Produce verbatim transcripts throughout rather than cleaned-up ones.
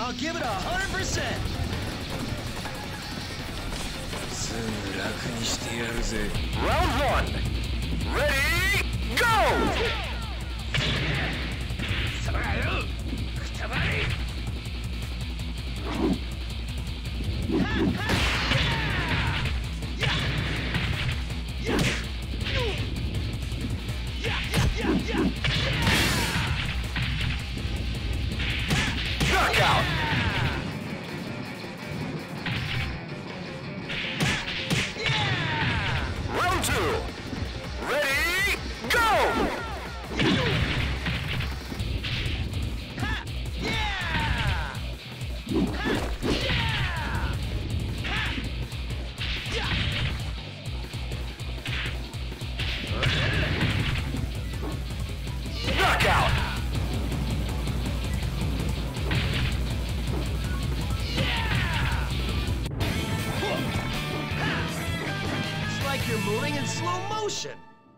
I'll give it a hundred percent. Round one. Ready, go! Knockout! Round two. Ready, go! Knockout! It's like you're moving in slow motion.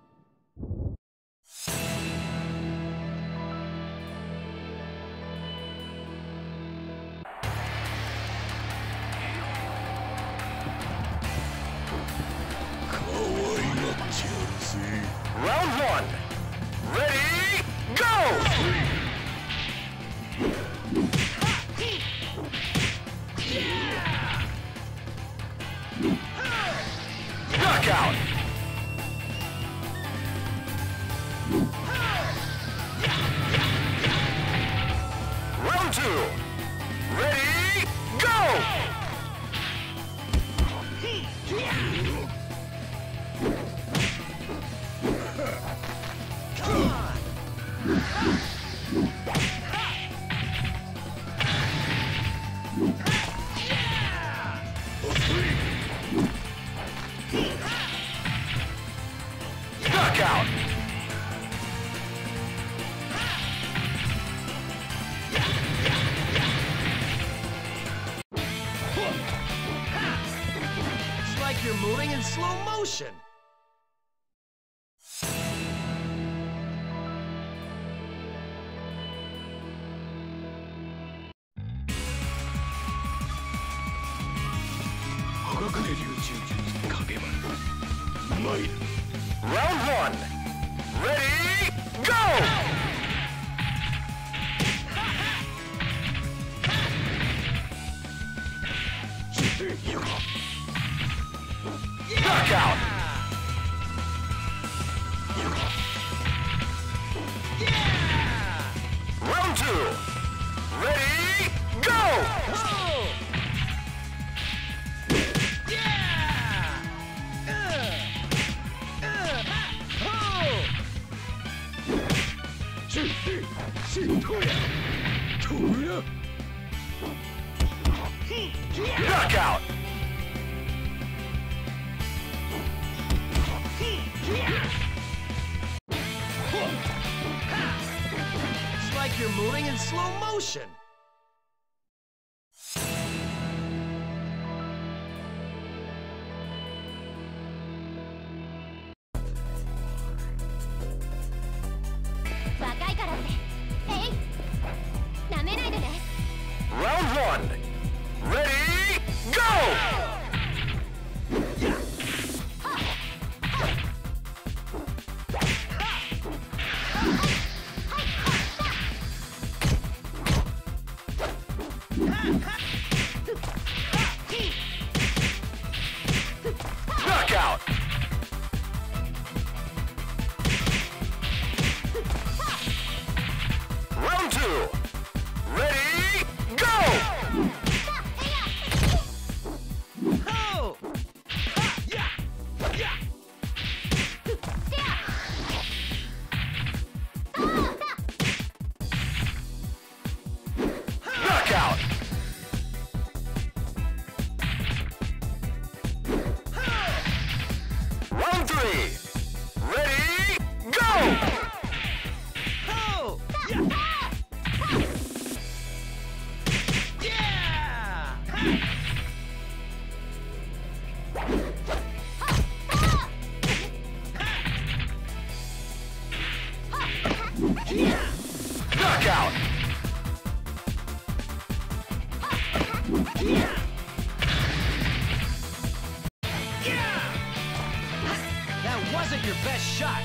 Round one. Ready, go! Knockout! Round two. Ready, go! Come on! Knockout! It's like you're moving in slow motion. Round one. Ready, go! Knockout! Round two. Ready, go! Knockout! It's like you're moving in slow motion. Round one. Ready, go! Knockout! Round two. Ready, go! Oh! Yeah! Yeah! Knockout! Round three. Ready, go! Oh! Yeah! Yeah! Knockout! Give it your best shot.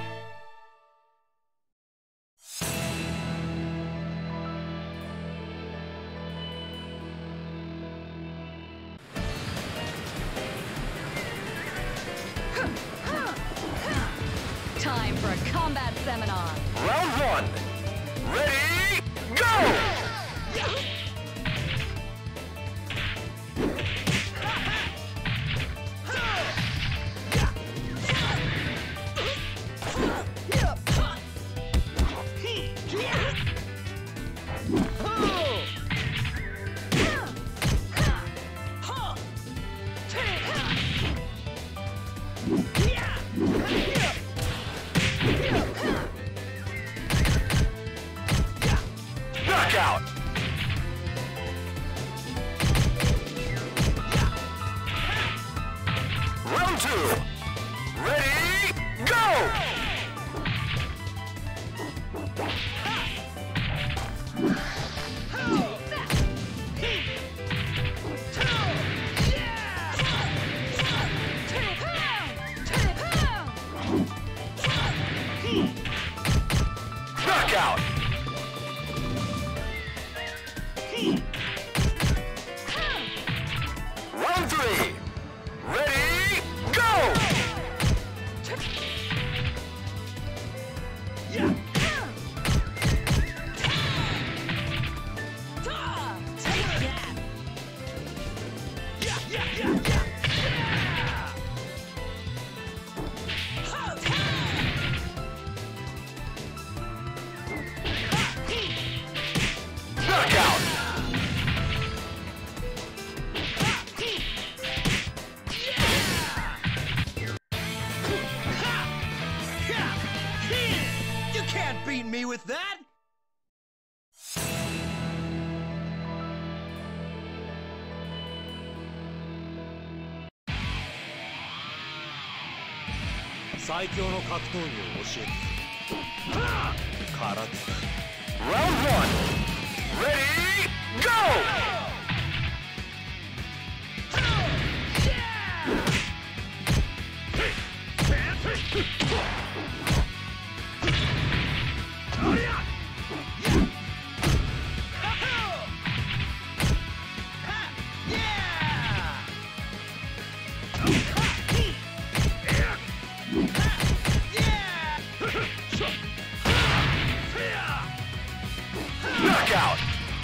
Time for a combat seminar. Round one. Ready, go! Knockout! Round two. Ready, go! Knockout! Round three. Ready, go! Knockout! You can't beat me with that! Round one. Ready, go! Knockout!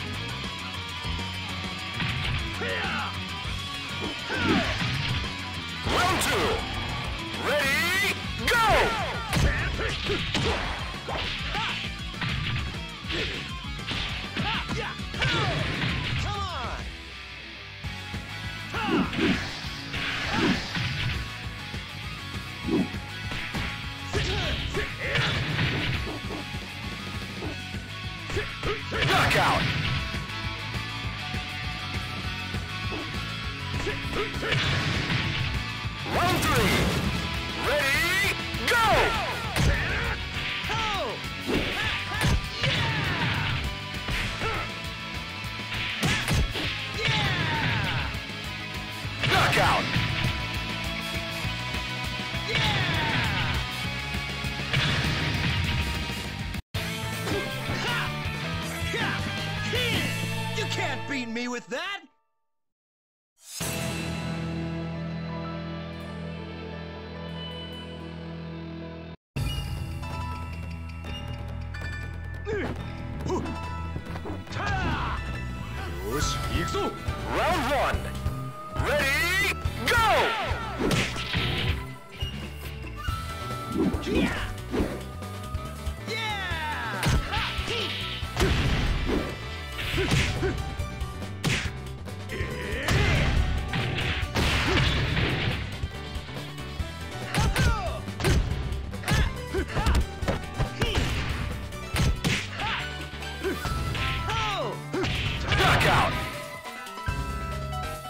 Round two. Ready, go! Come on! Knockout! Round three. Ready, go! Knockout! You can't beat me with that! Round one. Ready, go! Yeah! Knockout!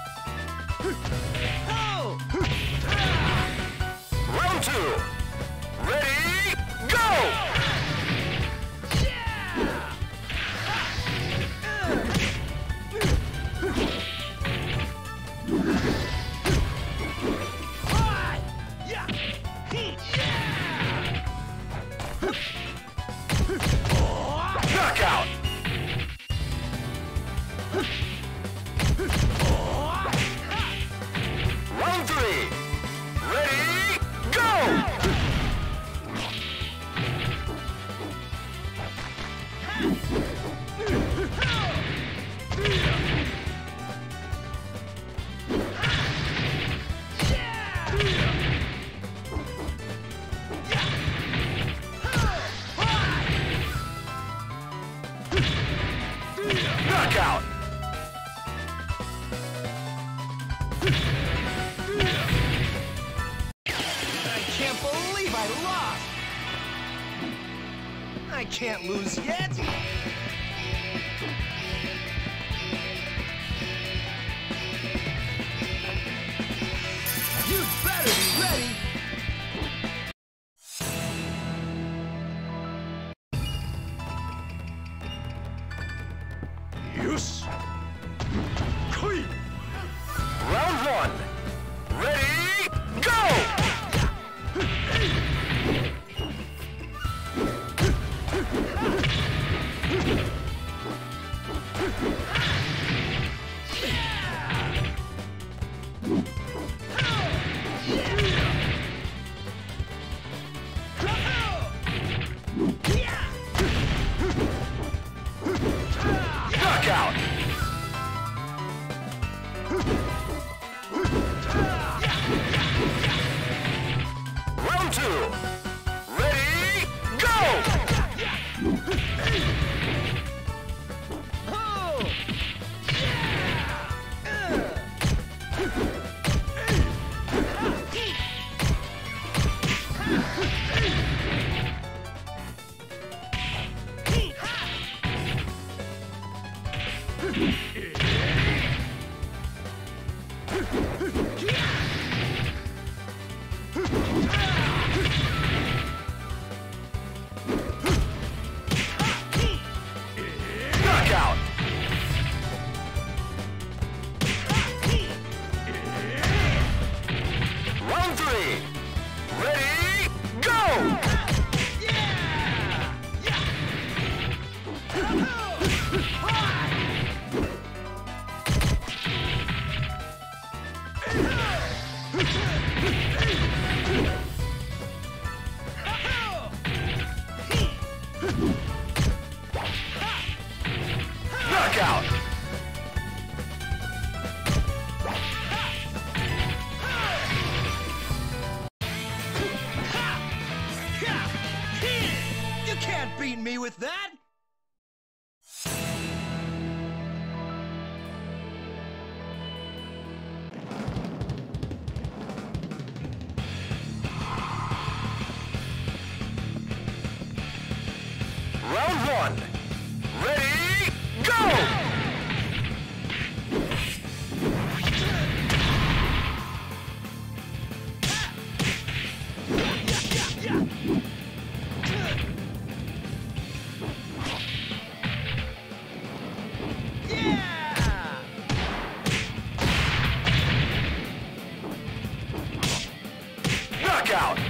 go! Knockout! I can't believe I lost! I can't lose yet! You'd better be ready! Yes! Koi! Round one! Ready, go! Knockout! Round two! Ready, go! Knockout! Round three! Ready, go! Knockout! You can't beat me with that! Round one! Ready, go! Knockout!